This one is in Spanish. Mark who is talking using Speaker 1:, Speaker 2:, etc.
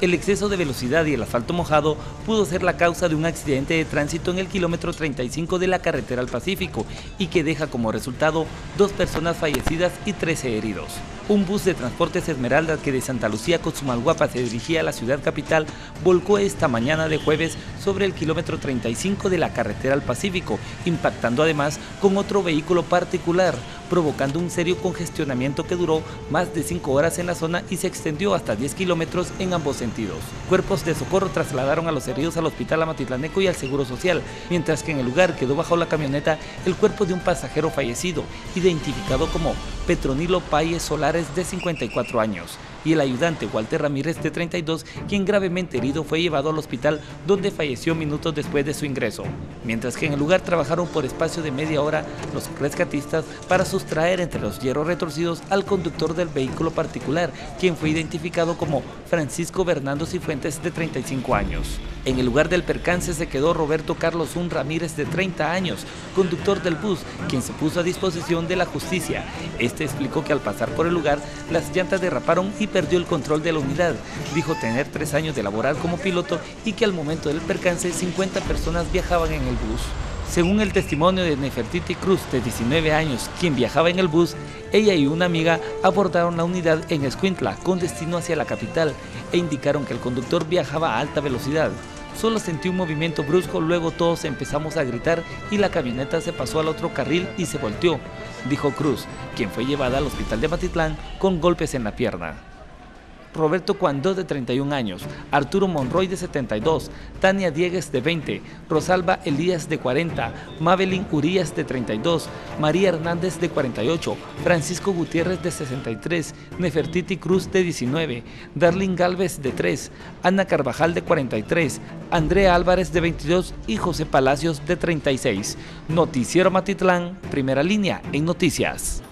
Speaker 1: El exceso de velocidad y el asfalto mojado pudo ser la causa de un accidente de tránsito en el kilómetro 35 de la carretera al Pacífico y que deja como resultado 2 personas fallecidas y 13 heridos. Un bus de Transportes Esmeralda que de Santa Lucía a Cochumalguapa se dirigía a la ciudad capital volcó esta mañana de jueves sobre el kilómetro 35 de la carretera al Pacífico, impactando además con otro vehículo particular, provocando un serio congestionamiento que duró más de 5 horas en la zona y se extendió hasta 10 kilómetros en ambos sentidos. Cuerpos de socorro trasladaron a los heridos al hospital Amatitlaneco y al Seguro Social, mientras que en el lugar quedó bajo la camioneta el cuerpo de un pasajero fallecido, identificado como Petronilo Páez Solares, de 54 años, y el ayudante Walter Ramírez, de 32, quien gravemente herido fue llevado al hospital donde falleció minutos después de su ingreso. Mientras que en el lugar trabajaron por espacio de media hora los rescatistas para sustraer entre los hierros retorcidos al conductor del vehículo particular, quien fue identificado como Francisco Bernardo Cifuentes, de 35 años. En el lugar del percance se quedó Roberto Carlos Un Ramírez, de 30 años, conductor del bus, quien se puso a disposición de la justicia. Este explicó que al pasar por el lugar, las llantas derraparon y perdió el control de la unidad. Dijo tener 3 años de laborar como piloto y que al momento del percance 50 personas viajaban en el bus. Según el testimonio de Nefertiti Cruz, de 19 años, quien viajaba en el bus, ella y una amiga abordaron la unidad en Escuintla con destino hacia la capital e indicaron que el conductor viajaba a alta velocidad. Solo sentí un movimiento brusco, luego todos empezamos a gritar y la camioneta se pasó al otro carril y se volteó, dijo Cruz, quien fue llevada al hospital de Amatitlán con golpes en la pierna. Roberto Cuandó, de 31 años, Arturo Monroy, de 72, Tania Diegues, de 20, Rosalba Elías, de 40, Mabelín Urías, de 32, María Hernández, de 48, Francisco Gutiérrez, de 63, Nefertiti Cruz, de 19, Darlene Galvez, de 3, Ana Carvajal, de 43, Andrea Álvarez, de 22 y José Palacios, de 36. Noticiero Amatitlán, primera línea en noticias.